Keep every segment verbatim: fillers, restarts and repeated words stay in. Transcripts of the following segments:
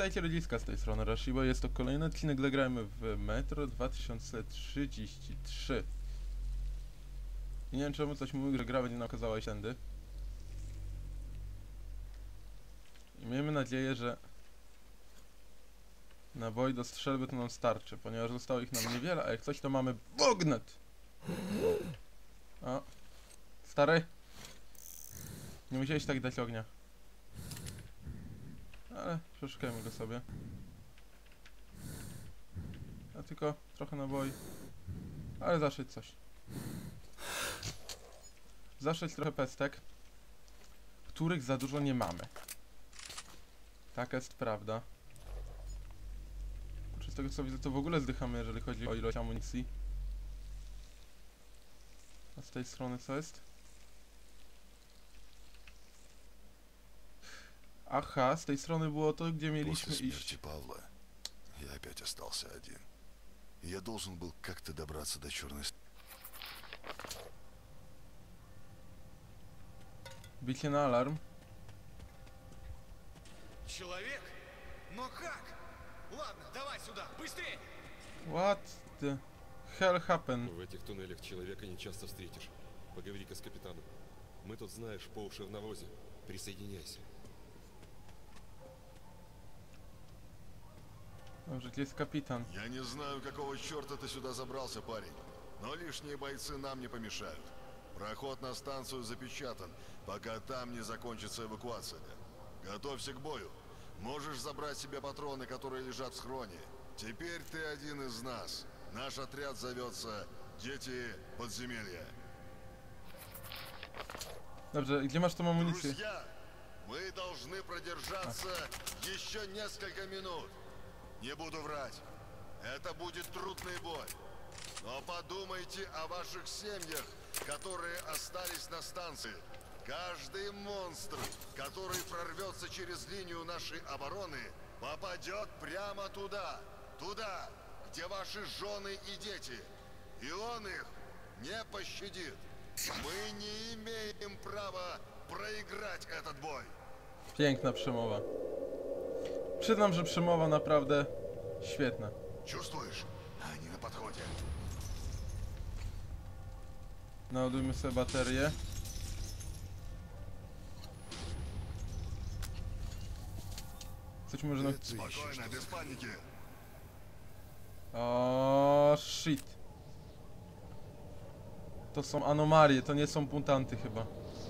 Witajcie ludziska z tej strony Rashibo, jest to kolejny odcinek, gdy gramy w Metro dwa tysiące trzydzieści trzy. I nie wiem czemu coś mówił, że gra będzie nam okazała się tędy. I miejmy nadzieję, że naboi do strzelby to nam starczy, ponieważ zostało ich nam niewiele, a jak coś to mamy bognet! O, stary, nie musiałeś tak dać ognia. Ale przeszukajmy go sobie. A tylko trochę naboi. Ale zaszyć coś. Zaszyć trochę pestek, których za dużo nie mamy. Taka jest prawda. Z tego co widzę, to w ogóle zdychamy, jeżeli chodzi o ilość amunicji. A z tej strony co jest? Aha, z tej strony było to, gdzie mieliśmy iść. Павла, я опять остался один. Я должен был как-то добраться до черной... Bicie na alarm. Человек? Но как? Ладно, давай сюда, быстрее! What the hell happened? В этих туннелях человека не часто встретишь. Поговори-ка с капитаном. Мы тут, знаешь, по уши в навозе. Присоединяйся. Dobrze, gdzie jest kapitan? Я не знаю, какого черта ты сюда забрался, парень. Но лишние бойцы нам не помешают. Проход на станцию запечатан, пока там не закончится эвакуация. Готовься к бою. Можешь забрать себе патроны, которые лежат в схроне. Теперь ты один из нас. Наш отряд зовется «Дети подземелья». Dobrze, gdzie masz tą amunicję? Друзья, мы должны продержаться еще несколько минут. Не буду врать. Это будет трудный бой. Но подумайте о ваших семьях, которые остались на станции. Каждый монстр, который прорвется через линию нашей обороны, попадет прямо туда. Туда, где ваши жены и дети. И он их не пощадит. Мы не имеем права проиграть этот бой. Piękna przemowa. Przyznam, że przemowa naprawdę świetna. Чувствуешь? Они на подходе. Naładujmy sobie baterię. Coś może nam... Спокойно, без паники. O shit. To są anomalie, to nie są mutanty chyba.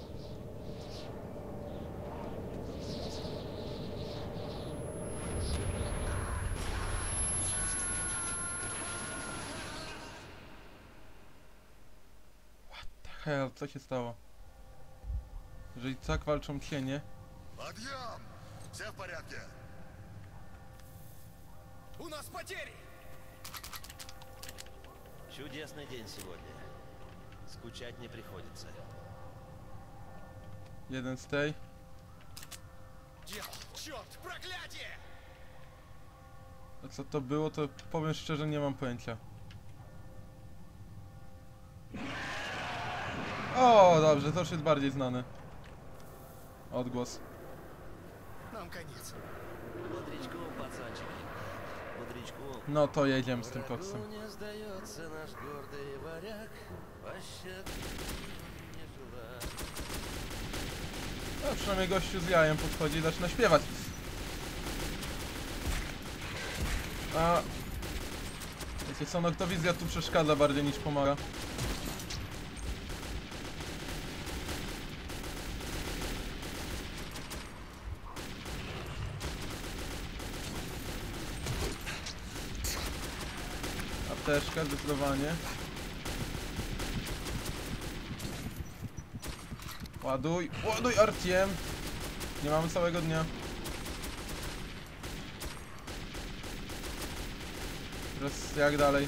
What the hell, co się stało? Jeżeli tak walczą cienie. Подъем! Все в порядке? У нас потери! Чудесный день сегодня. Скучать не приходится. Jeden z tej. Дьявол, черт, проклятие! A co to było, to powiem szczerze, nie mam pojęcia. O, dobrze, to już jest bardziej znany odgłos. Нам конец. Бодрячком, пацанчики. Бодрячком. No to jedziemy z tym koksem. Врагу не сдается наш гордый варяг. Пощады не желает. No przynajmniej gościu z jajem podchodzi i zaczyna śpiewać. A... Wiecie co, noktowizja tu przeszkadza bardziej niż pomaga. Apteczka, zdecydowanie. Ładuj, ładuj Artiem! Nie mamy całego dnia. Teraz jak dalej?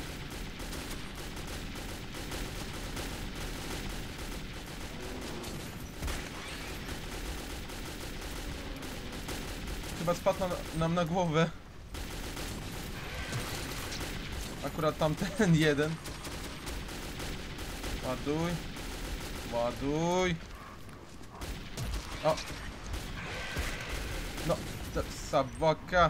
Chyba spadł na, nam na głowę. Akurat tamten jeden. Ładuj. Ładuj. O! No, Sabaka.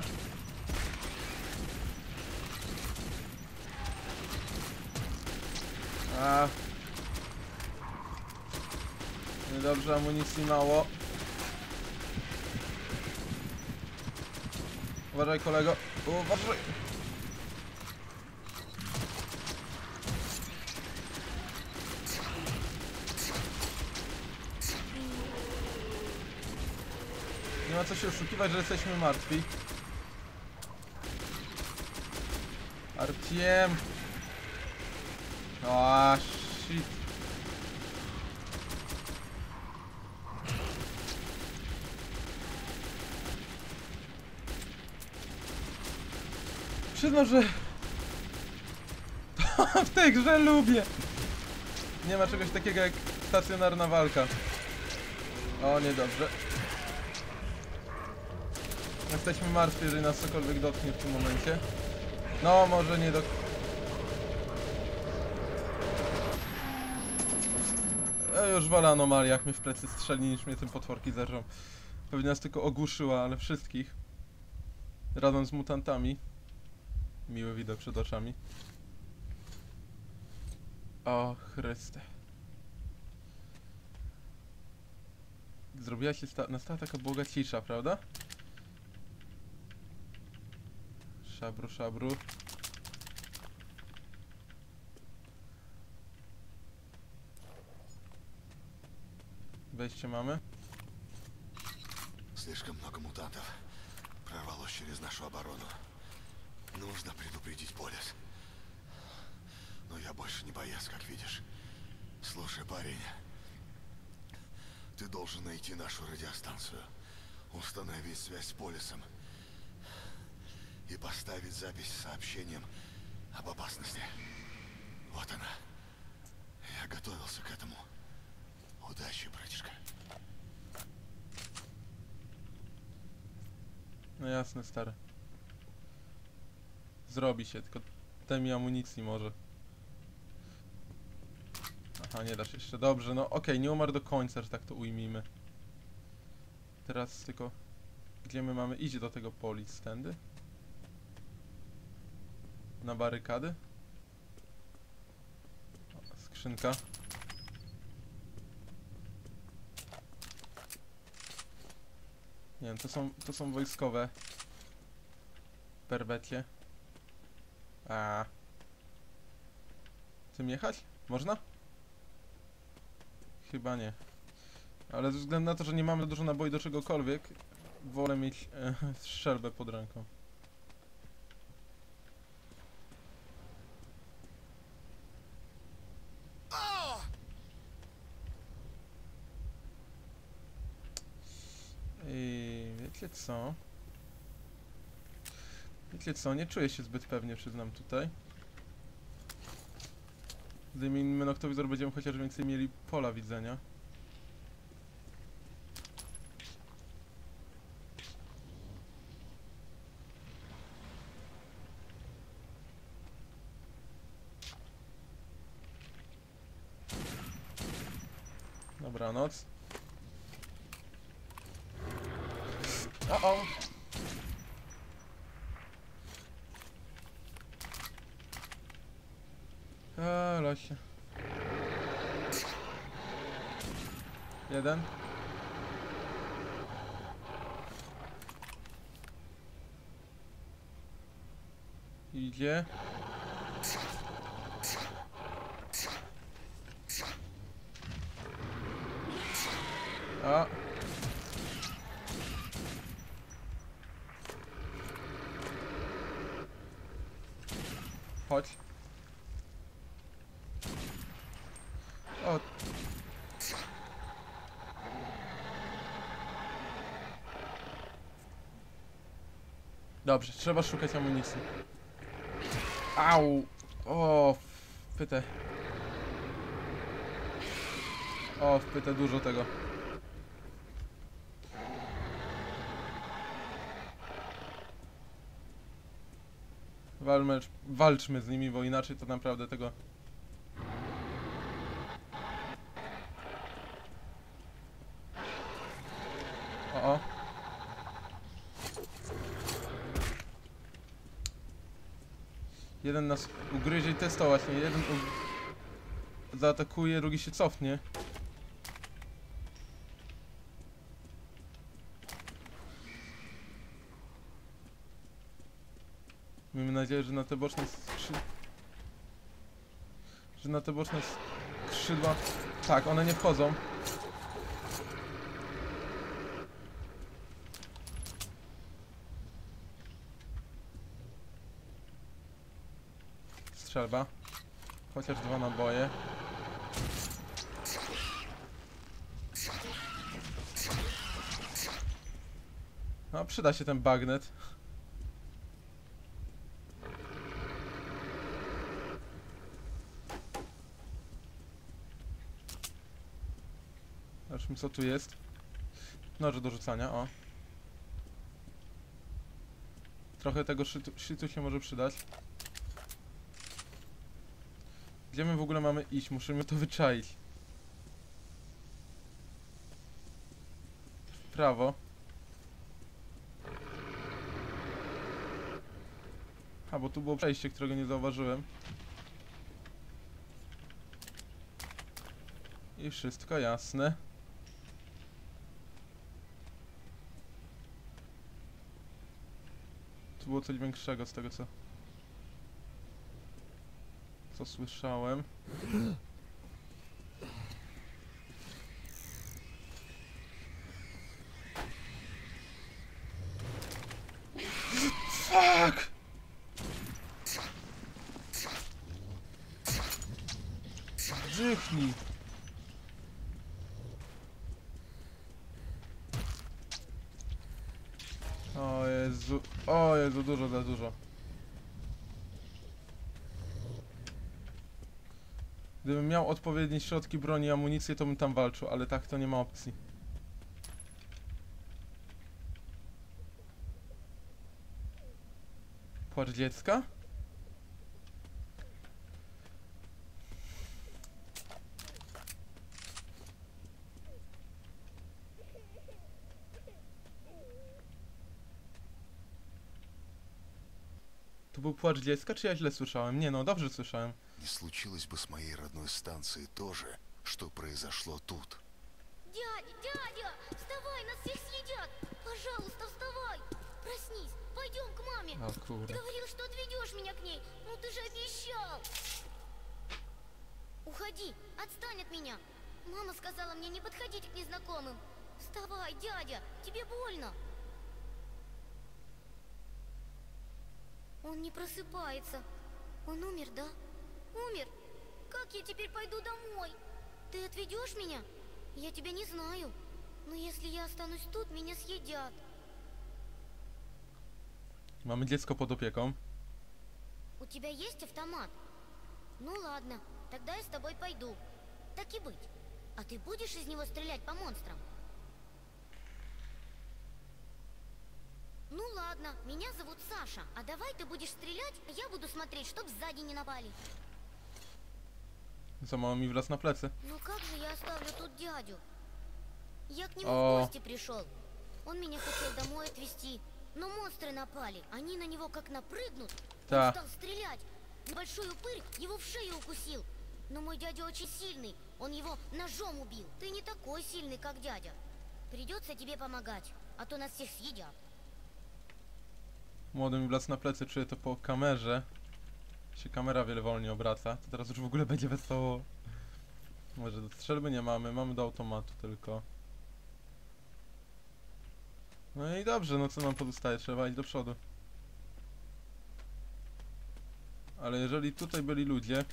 A. Niedobrze, amunicji mało. Uważaj, kolego. Uważaj. Nie ma co się oszukiwać, że jesteśmy martwi. Artiem. O, shit. Przyznam, że w tej grze lubię. Nie ma czegoś takiego jak stacjonarna walka. O, niedobrze. Jesteśmy martwi, jeżeli nas cokolwiek dotknie w tym momencie. No, może nie do... E, już wolę anomalia, jak mnie w plecy strzeli, niż mnie tym potworki zerżą. Pewnie nas tylko ogłuszyła, ale wszystkich. Razem z mutantami. Miły widok przed oczami. O Chryste. Zrobiła się sta nastała taka bogacisza, prawda? Szabru, szabru. Wejście mamy. Слишком много мутантов прорвалось через нашу оборону. Нужно предупредить Полис. Но я больше не боец, как видишь. Слушай, парень, ты должен найти нашу радиостанцию, установить связь с Полисом и поставить запись с сообщением об опасности. Вот она. Я готовился к этому. Удачи, братишка. No jasne, stary. Zrobi się, tylko daj mi amunicji może. Aha, nie dasz jeszcze. Dobrze, no okej, okay, nie umarł do końca, że tak to ujmijmy. Teraz tylko... Gdzie my mamy iść do tego police standy? Na barykady? O, skrzynka. Nie wiem, to są, to są wojskowe. Perbetie. A. Tym jechać? Można? Chyba nie. Ale ze względu na to, że nie mamy dużo naboi do czegokolwiek, wolę mieć e, strzelbę pod ręką. I wiecie co? Wiecie co? Nie czuję się zbyt pewnie, przyznam tutaj. Zdejmijmy noktowizor, będziemy chociaż więcej mieli pola widzenia. Dobranoc. O o. A, losie. Jeden. Idzie. A. Chodź. O. Dobrze, trzeba szukać amunicji. Au! O, wpytę. O, wpytę dużo tego. Walmy, walczmy z nimi, bo inaczej to naprawdę tego... O, o. Jeden nas ugryzie i testować, nie? Jeden u... zaatakuje, drugi się cofnie. Miejmy nadzieję, że na te boczne skrzydła... Że na te boczne skrzydła... Tak, one nie wchodzą. Strzelba. Chociaż dwa naboje. No, przyda się ten bagnet. Zobaczmy, co tu jest. Noże do rzucania, o. Trochę tego shitu, shitu się może przydać. Gdzie my w ogóle mamy iść? Musimy to wyczaić. W prawo. A, bo tu było przejście, którego nie zauważyłem. I wszystko jasne. Tu było coś większego z tego, co... Co słyszałem. Fuck! Brzychnij! O Jezu, o Jezu, dużo za dużo. Gdybym miał odpowiednie środki broni i amunicję, to bym tam walczył, ale tak to nie ma opcji. Płacz dziecka? To był płacz dziecka, czy ja źle słyszałem? Nie no, dobrze słyszałem. Не случилось бы с моей родной станцией то же, что произошло тут. Дядя, дядя, вставай, нас всех съедят! Пожалуйста, вставай! Проснись, пойдем к маме! O kurde. Ты говорил, что отведешь меня к ней, ну ты же обещал! Уходи, отстань от меня! Мама сказала мне не подходить к незнакомым! Вставай, дядя, тебе больно! Он не просыпается. Он умер, да? Умер? Как я теперь пойду домой? Ты отведешь меня? Я тебя не знаю. Но если я останусь тут, меня съедят. Mamy dziecko pod opieką. У тебя есть автомат? Ну ладно, тогда я с тобой пойду. Так и быть. А ты будешь из него стрелять по монстрам? Ну ладно, меня зовут Саша. А давай ты будешь стрелять, а я буду смотреть, чтоб сзади не напали. Co, mama mi wlazł na plecy. Ну как же я оставлю тут дядю? Я к нему О. в гости пришел. Он меня хотел домой отвезти. Но монстры напали. Они на него как напрыгнут. Да. Он стал стрелять. Небольшой упырь его в шею укусил. Но мой дядя очень сильный. Он его ножом убил. Ты не такой сильный, как дядя. Придется тебе помогать, а то нас всех съедят. Młody mi wlazł na plecy, czuję to po kamerze. Się kamera wiele wolniej obraca. To teraz już w ogóle będzie wesoło. Może do strzelby nie mamy, mamy do automatu tylko. No i dobrze, no co nam pozostaje? Trzeba iść do przodu. Ale jeżeli tutaj byli ludzie...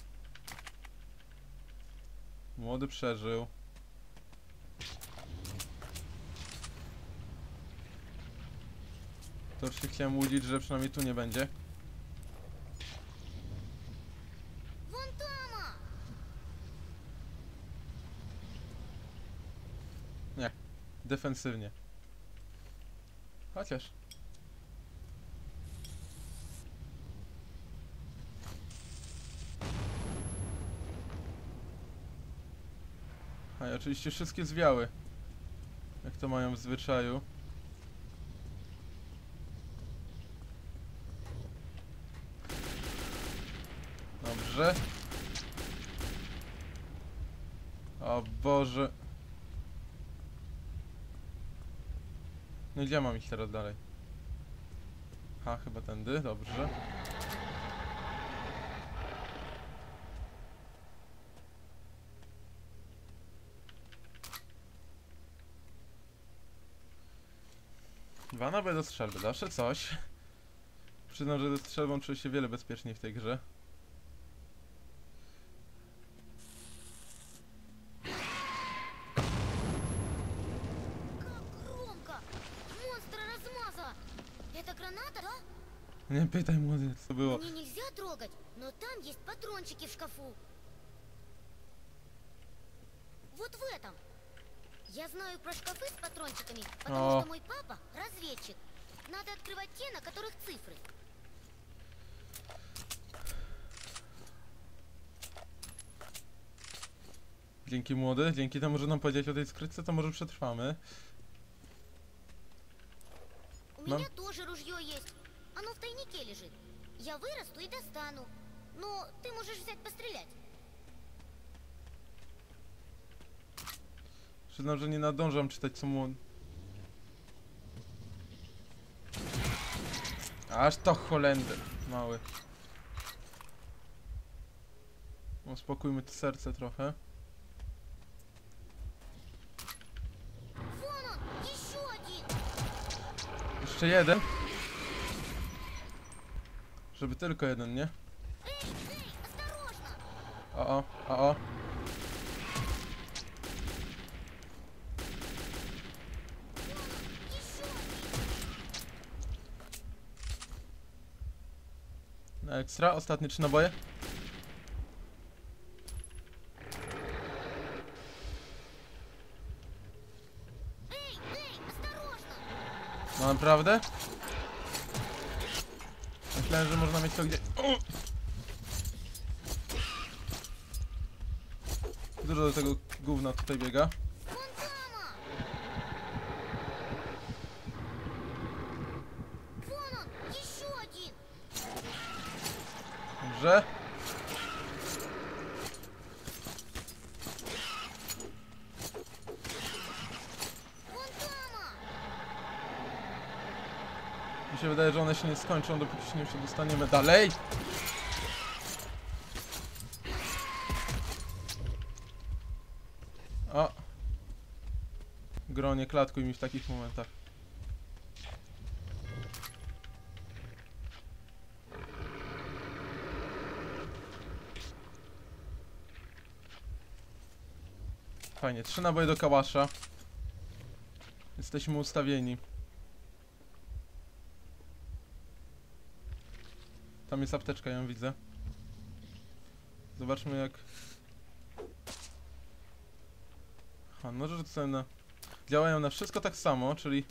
Młody przeżył. To już się chciałem łudzić, że przynajmniej tu nie będzie. Вон там! Nie. Defensywnie. Chociaż. A i oczywiście wszystkie zwiały. Jak to mają w zwyczaju. Dobrze. O Boże. No i gdzie mam iść teraz dalej? Ha, chyba tędy, dobrze. Dwa naboje do strzelby, zawsze coś. Przyznam, że ze strzelbą czuję się wiele bezpieczniej w tej grze. Как громко! Монстра размазала! Это граната, да? Nie pytaj, młody, co było. Мне нельзя трогать, но там есть патрончики в шкафу. Вот в этом. Я знаю про шкафы с патрончиками, потому О. что мой папа разведчик. Надо открывать те, на которых цифры. Dzięki, młody, dzięki temu, że nam powiedziałeś o tej skrytce, to może przetrwamy. У Мам. меня тоже ружье есть. Оно в тайнике лежит. Я вырасту и достану. Но ты можешь взять пострелять. Przyznam, że nie nadążam czytać, co młody. Aż to Holender, mały. Uspokójmy to serce trochę. Вон он, еще один. Jeszcze jeden. Żeby tylko jeden, nie? Эй, эй, осторожно. O, o, o, o. Еще один. No ekstra, ostatnie trzy naboje. Эй, эй, осторожно. No naprawdę? Myślałem, że można mieć to gdzie... O! Dużo do tego gówna tutaj biega. Вон там. Вон он, еще один. Dobrze. Вон там. Mi się wydaje, że one się nie skończą, dopóki się nie przedostaniemy dalej. O! Gro, nie klatkuj mi w takich momentach. Fajnie, trzy naboje do kałasza. Jesteśmy ustawieni. Tam jest apteczka, ja ją widzę. Zobaczmy jak... Aha, noże rzucone działają na wszystko tak samo, czyli...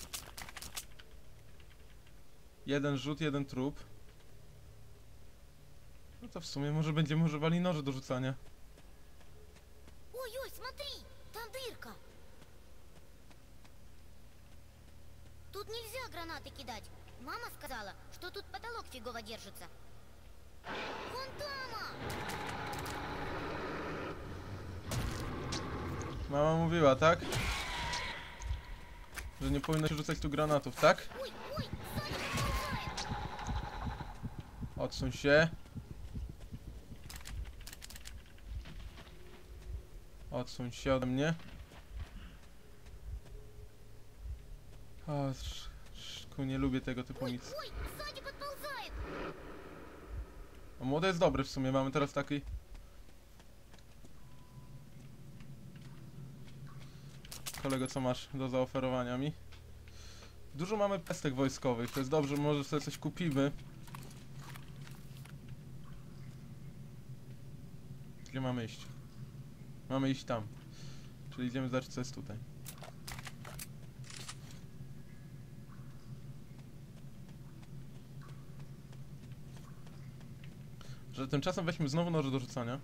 Jeden rzut, jeden trup. No to w sumie może będziemy używali noży do rzucania. Ой-ой, смотри, там дырка. Тут нельзя гранаты кидать. Мама сказала, что тут потолок фигово держится. Вон там. Mama mówiła, tak? Że nie powinno się rzucać tu granatów, tak? Ой, ой, сзади подползает. Odsuń się. Odsuń się ode mnie. O, sz- szku, nie lubię tego typu Ой, nic. ой, сзади подползает. A młody jest dobry w sumie, mamy teraz taki... Kolego, co masz do zaoferowania mi? Dużo mamy pestek wojskowych, to jest dobrze, może sobie coś kupimy. Gdzie mamy iść? Mamy iść tam. Czyli idziemy zobaczyć, co jest tutaj. Że tymczasem weźmy znowu noże do rzucania.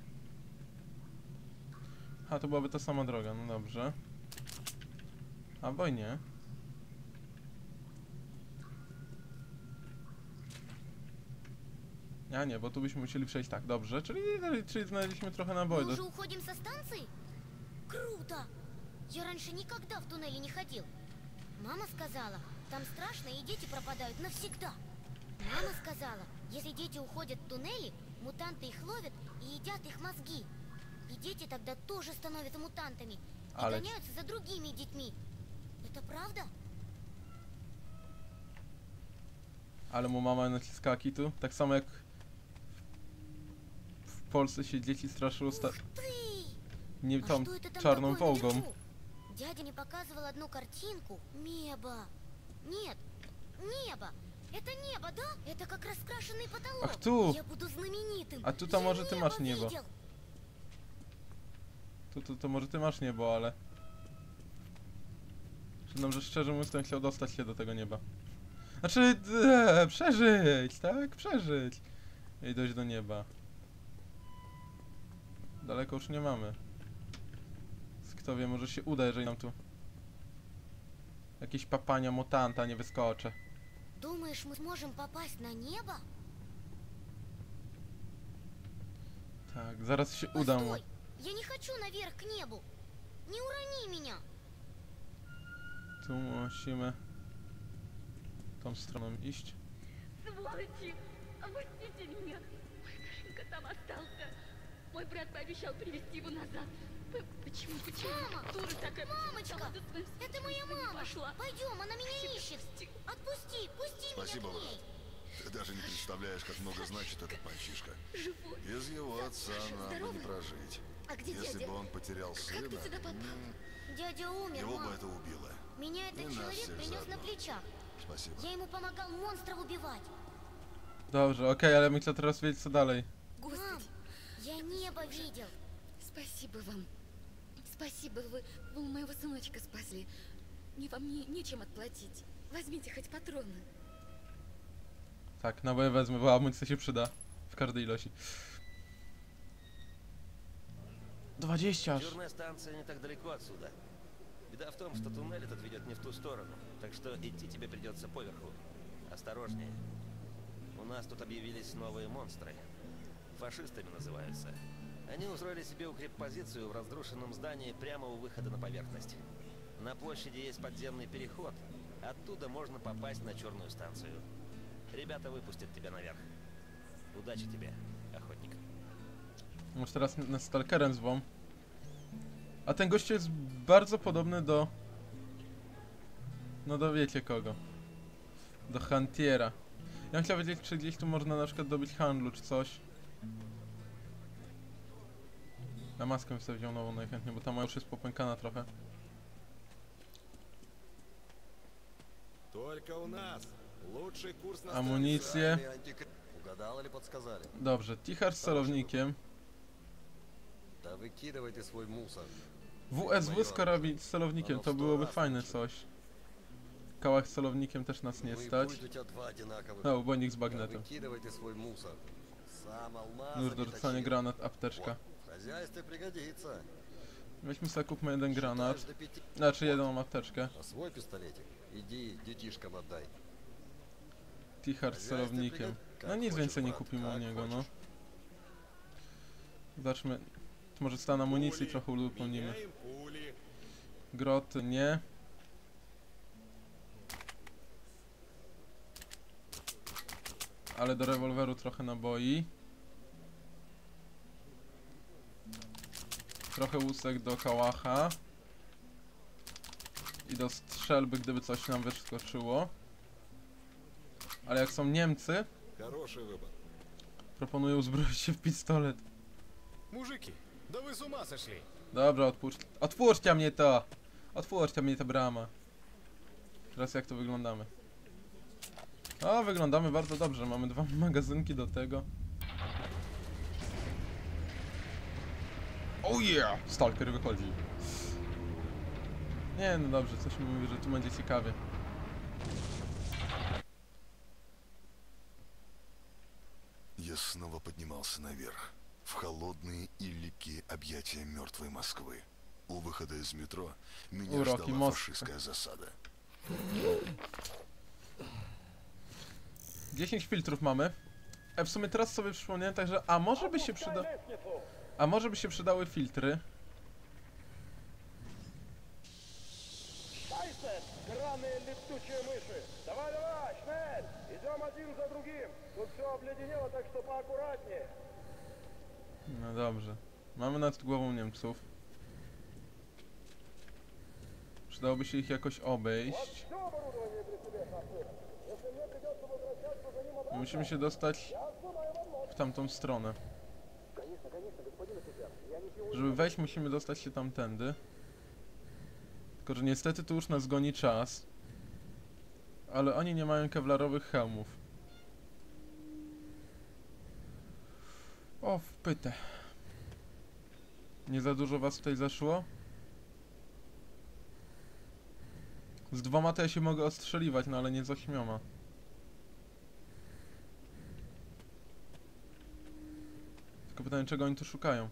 A, to byłaby ta sama droga, no dobrze. Albo i nie. A nie, bo tu byśmy musieli przejść tak, dobrze, czyli, czyli znaleźliśmy trochę Мы naboi. уже уходим со станции? Круто! Я раньше никогда в туннеле не ходил. Мама сказала, там страшно и дети пропадают навсегда. Мама сказала, если дети уходят в туннели, мутанты их ловят и едят их мозги. И дети тогда тоже становятся мутантами и Ale- гоняются за другими детьми. Это правда? Ale mu mama naciskała kitu, tak samo jak w Polsce się dzieci straszyło sta... Ты! nie А tą что это там czarną такое wołgą. наверху? Дядя мне показывал одну картинку. Небо. Нет, небо. Это небо, да? Это как раскрашенный потолок. Ах, ту. Я буду знаменитым. А тут, а Я может, ты небо masz niebo. видел. To, to, to może ty masz niebo, ale... Przyznam, że szczerze mówiąc, to bym chciał dostać się do tego nieba. Znaczy, e, przeżyć, tak? Przeżyć. I dojść do nieba. Daleko już nie mamy. Z kto wie, może się uda, jeżeli nam tu... Jakieś papania mutanta nie wyskoczy. Думаешь, мы сможем попасть на небо? Tak, zaraz się uda mu. Постой! Я не хочу наверх к небу. Не урони меня. Tu musimy... tą stroną iść. Сволочи! Опустите меня! Мой Сашенька там остался. Мой брат пообещал привезти его назад. П- Почему, почему? Мама! Дура такая, почему Мамочка! сама за своим Это моя сыночком не мама. пошла? Пойдем, она меня Тебя ищет. отпусти. Отпусти, пусти Спасибо, меня к брат. ней. Ты даже не представляешь, как много значит этот мальчишка. Живой. Без его отца Саша, нам бы здорово? не прожить. А где Если дядя? бы он потерял Как сына, ты сюда попал? м, Дядя умер, его бы мам. это убило. Меня этот И нас человек всех принес заодно. на плечах. Спасибо. Я ему помогал монстров убивать. Dobrze, okej, ale my chcę teraz wiedzieć co dalej. Мам, Господи, я небо видел. спасибо вам. Спасибо, вы, вы у моего сыночка спасли. Мне вам не, нечем отплатить. Возьмите хоть патроны. Tak, naboje wezmę, bo amunicja się przyda. W każdej ilości. dwadzieścia aż. Черная станция не так далеко отсюда. Беда в том, что туннель этот ведет не в ту сторону, так что идти тебе придется поверху. Осторожнее. У нас тут объявились новые монстры. Фашистами называются. Они устроили себе укреппозицию в разрушенном здании прямо у выхода на поверхность. На площади есть подземный переход. Оттуда можно попасть на черную станцию. Ребята выпустят тебя наверх. Удачи тебе, охотник. Może teraz nas stalkerem zwą. A ten gościu jest bardzo podobny do... No do wiecie kogo. Do Huntiera. Ja bym chciał wiedzieć, czy gdzieś tu można na przykład dobyć handlu, czy coś. Na maskę bym sobie wziął nową najchętniej, bo ta moja już jest popękana trochę. Только у нас. Lучший курс на Amunicję. Угадал или подсказали? Dobrze, Tichar z celownikiem. Да выкидывай ты свой мусор. W S W z karabin z celownikiem, to byłoby fajne coś. Kałach z celownikiem też nas nie Ну и stać. будет у тебя два одинаковых. No, ubojnik z Да bagnetem. выкидывай ты свой мусор. Сам алмаза Nóż do не rzucania точил. granat, apteczka. В хозяйстве пригодится. Weźmy sobie, kupmy jeden granat. Считаешь до пяти, Znaczy jedną apteczkę. а свой пистолетик иди детишкам отдай. Tichar z celownikiem. No nic więcej nie kupimy u niego, no. Zobaczmy. Może stan amunicji trochę uzupełnimy. Меняем пули. Groty nie. Ale do rewolweru trochę naboi. Trochę łusek do kałacha. I do strzelby, gdyby coś nam wyskoczyło. Ale jak są Niemcy, Хороший выбор. proponuję uzbroić się w pistolet. Мужики, да вы с ума сошли. Dobra, otwórz... Otwórzcie mnie to! Otwórzcie mnie ta brama. Teraz jak to wyglądamy? O, wyglądamy bardzo dobrze. Mamy dwa magazynki do tego. Oh yeah! Stalker wychodzi. Nie, no dobrze, coś mi mówi, że tu będzie ciekawie. Я снова поднимался наверх, в холодные и липкие объятия мертвой Москвы. У выхода из метро меня Уроки ждала мозга. фашистская засада. dziesięć filtrów mamy. E, w sumie teraz sobie przypomniałem także, a może by się przyda... A może by się przydały filtry? Драные летучие мыши! Давай, давай, шнель! Идем один за другим! Тут все обледенело, так что поаккуратнее. No dobrze. Mamy nad głową Niemców. Przydałoby się ich jakoś obejść. Все оборудование при себе, шофер. Если мне придется возвращаться за ним обратно, Musimy się dostać w tamtą stronę. Конечно, конечно, господин офицер. Я ничего... Żeby wejść, musimy dostać się tamtędy. Tylko że niestety tu już nas goni czas. Ale oni nie mają kewlarowych hełmów. O, w pytę. Nie za dużo was tutaj zaszło? Z dwoma to ja się mogę ostrzeliwać, no ale nie z ośmioma. Tylko pytanie, czego oni tu szukają?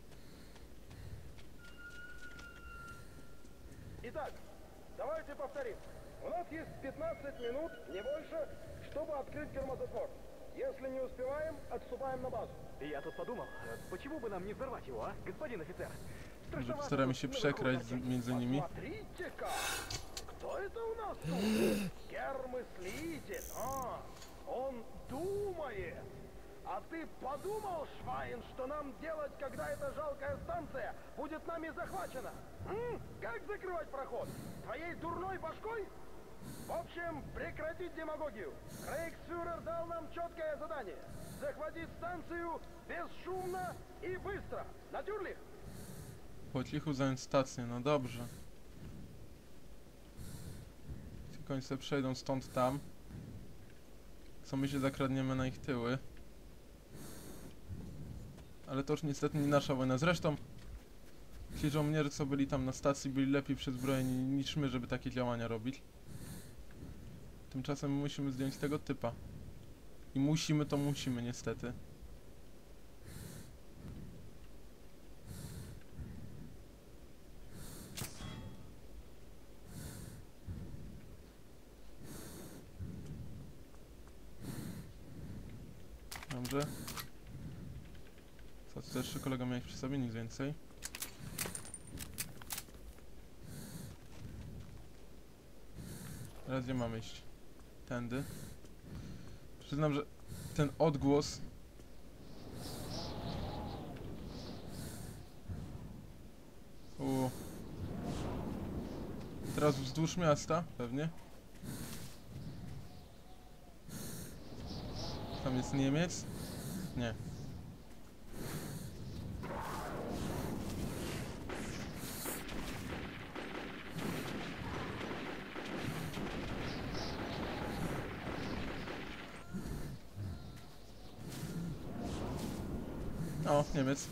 Итак, давайте повторим. У нас есть пятнадцать минут, не больше, чтобы открыть гермозатвор. Если не успеваем, отступаем на базу. Я тут подумал, почему бы нам не взорвать его, а, господин офицер? Może postaramy się przekraść z- między nimi. Смотрите-ка! Кто это у нас тут? Гермыслитель. А, он думает. А ты подумал, Швайн, что нам делать, когда эта жалкая станция будет нами захвачена? М? Как закрывать проход? Твоей дурной башкой? В общем, прекратить демагогию. Рейхсфюрер дал нам четкое задание. Захватить станцию бесшумно и быстро. Натюрлих? Po cichu zająć stację, no dobrze. Tylko oni sobie przejdą stąd tam. Co my się zakradniemy na ich tyły. Ale to już niestety nie nasza wojna. Zresztą ci żołnierze, co byli tam na stacji, byli lepiej przyzbrojeni niż my, żeby takie działania robić. Tymczasem my musimy zdjąć tego typa. I musimy, to musimy niestety. Dobrze. Co tu jeszcze kolega miałeś przy sobie? Nic więcej. Teraz gdzie mamy iść? Tędy. Przyznam, że ten odgłos... U. Teraz wzdłuż miasta, pewnie. Tam jest Niemiec? Nie. O, Niemiec.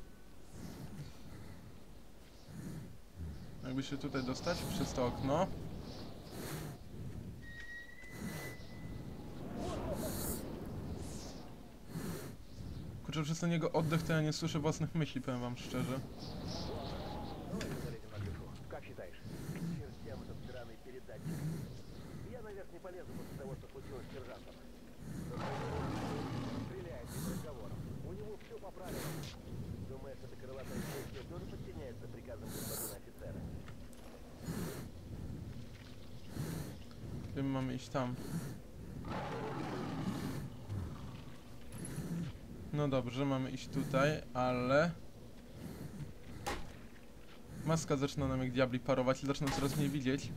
Jakby się tutaj dostać przez to okno. Kurczę, przez ten jego oddech to ja nie słyszę własnych myśli, powiem wam szczerze. Как считаешь? Чертям этот драный передатчик. Я наверх не полезу после того, что случилось с сержантом. Стреляет без разговоров. У него все по правилам. Думаешь, эта крылатая действие тоже подчиняется приказам господина офицера? Gdzie my mamy iść tam? No dobrze, mamy iść tutaj, ale... Maska zaczyna nam jak diabli parować i zaczyna coraz mniej widzieć.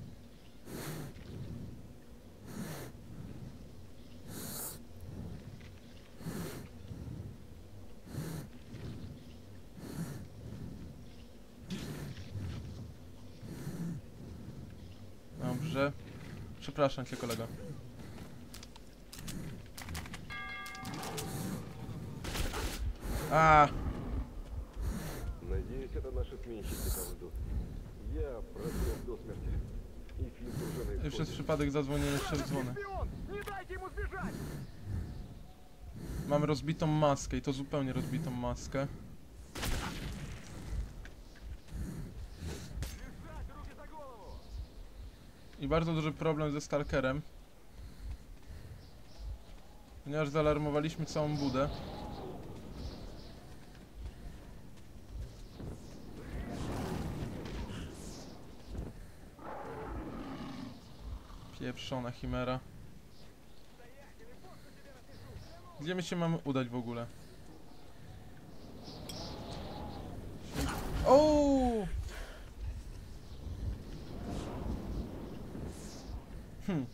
Dobrze. Przepraszam cię, kolego. A. Надеюсь, это наши сменщики там идут. Я прошел до смерти. И Финт уже на I przez исходе. przypadek zadzwoniłem jeszcze w dzwony. Шпион! Не дайте ему сбежать! Mamy rozbitą maskę i to zupełnie rozbitą maskę. I bardzo duży problem ze Stalkerem. Ponieważ zaalarmowaliśmy całą budę. Pieprzona chimera. Gdzie my się mamy udać w ogóle? O! Hmm.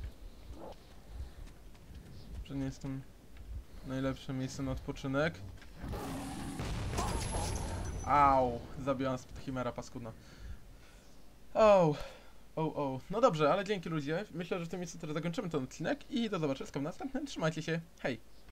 Że nie jestem najlepsze miejsce na odpoczynek. Au! Zabiłam chimera paskudna. O! O, o. No dobrze, ale dzięki ludzie. Myślę, że w tym miejscu teraz zakończymy ten odcinek i do zobaczenia w następnym. Trzymajcie się. Hej!